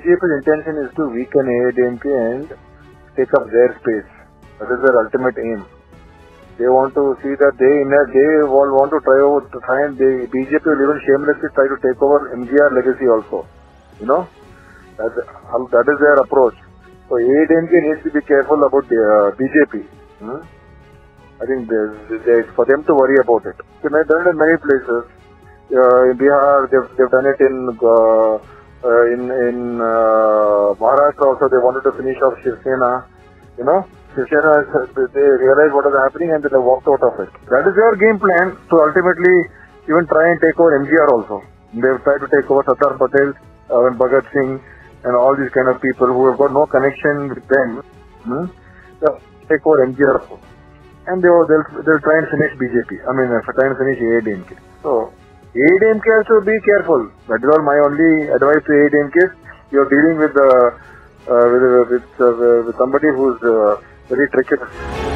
BJP's intention is to weaken AIADMK and take up their space. That is their ultimate aim. They want to see that they all want to try and BJP will even shamelessly try to take over MGR legacy also. You know, that is their approach. So AIADMK needs to be careful about BJP. I think for them to worry about it. They have done it in many places. In Bihar, they've done it in Maharashtra also. They wanted to finish off Shiv Sena. You know, Shiv Sena, they realized what was happening and they walked out of it. That is their game plan to ultimately even try and take over MGR also. They've tried to take over Sardar Patel, Bhagat Singh, and all these kind of people who have got no connection with them. Take over MGR also. And they'll try and finish BJP. I mean, try and finish AIADMK. So AIADMK has to be careful. That is all my only advice to AIADMK. You're dealing with somebody who's very tricky.